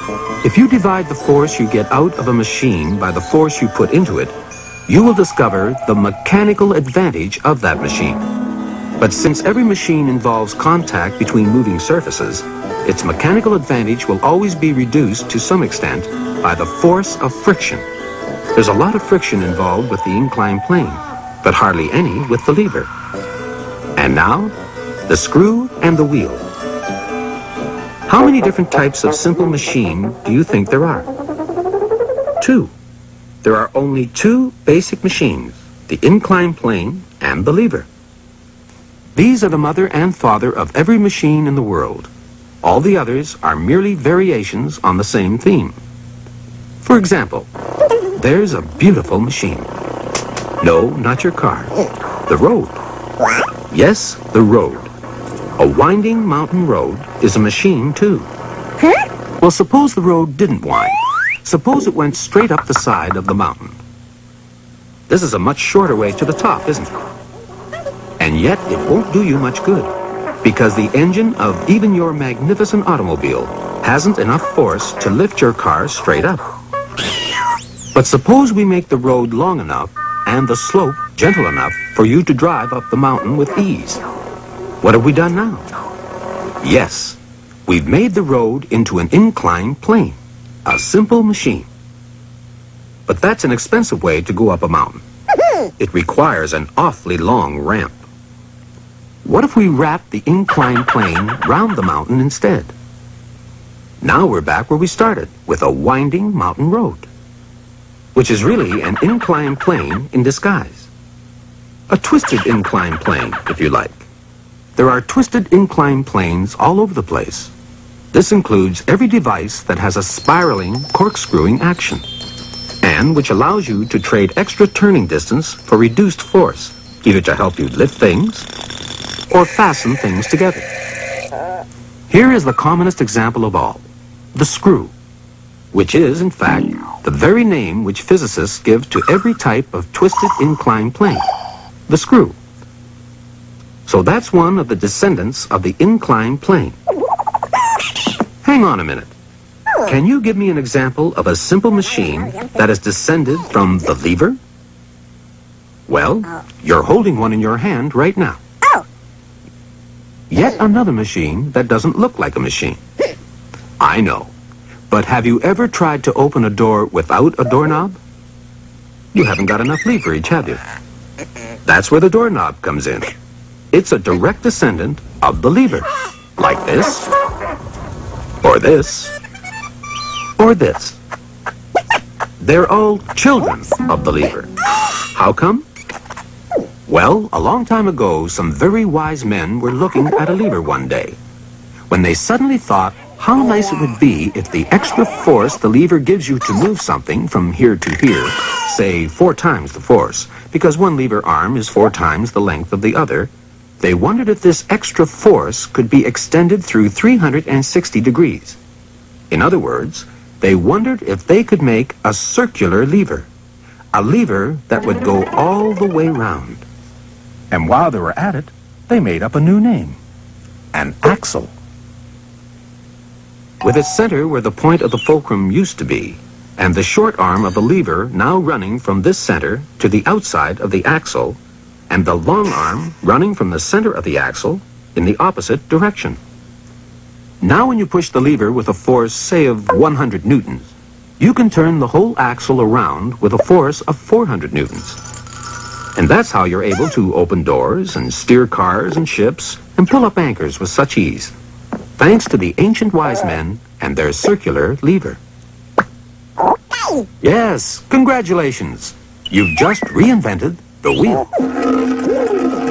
If you divide the force you get out of a machine by the force you put into it, you will discover the mechanical advantage of that machine. But since every machine involves contact between moving surfaces, its mechanical advantage will always be reduced to some extent by the force of friction. There's a lot of friction involved with the inclined plane, but hardly any with the lever. And now, the screw and the wheel. How many different types of simple machine do you think there are? 2. There are only 2 basic machines, the inclined plane and the lever. These are the mother and father of every machine in the world. All the others are merely variations on the same theme. For example, there's a beautiful machine. No, not your car. The road. Yes, the road. A winding mountain road is a machine, too. Well, suppose the road didn't wind. Suppose it went straight up the side of the mountain. This is a much shorter way to the top, isn't it? And yet, it won't do you much good, because the engine of even your magnificent automobile hasn't enough force to lift your car straight up. But suppose we make the road long enough and the slope gentle enough for you to drive up the mountain with ease. What have we done now? Yes, we've made the road into an inclined plane, a simple machine. But that's an expensive way to go up a mountain. It requires an awfully long ramp. What if we wrap the inclined plane round the mountain instead? Now we're back where we started, with a winding mountain road, which is really an inclined plane in disguise. A twisted inclined plane, if you like. There are twisted inclined planes all over the place. This includes every device that has a spiraling, corkscrewing action, and which allows you to trade extra turning distance for reduced force, either to help you lift things or fasten things together. Here is the commonest example of all, the screw, which is, in fact, the very name which physicists give to every type of twisted inclined plane, the screw. So that's one of the descendants of the inclined plane. Hang on a minute. Can you give me an example of a simple machine that is descended from the lever? Well, you're holding one in your hand right now. Yet another machine that doesn't look like a machine. I know. But have you ever tried to open a door without a doorknob? You haven't got enough leverage, have you? That's where the doorknob comes in. It's a direct descendant of the lever. Like this, or this, or this. They're all children of the lever. How come? Well, a long time ago, some very wise men were looking at a lever one day, when they suddenly thought how nice it would be if the extra force the lever gives you to move something from here to here, say 4 times the force, because one lever arm is 4 times the length of the other, they wondered if this extra force could be extended through 360 degrees. In other words, they wondered if they could make a circular lever, a lever that would go all the way round. And while they were at it, they made up a new name, an axle. With its center where the point of the fulcrum used to be, and the short arm of the lever now running from this center to the outside of the axle, and the long arm running from the center of the axle in the opposite direction. Now when you push the lever with a force, say, of 100 newtons, you can turn the whole axle around with a force of 400 newtons. And that's how you're able to open doors and steer cars and ships and pull up anchors with such ease, thanks to the ancient wise men and their circular lever. Yes, congratulations. You've just reinvented the wheel.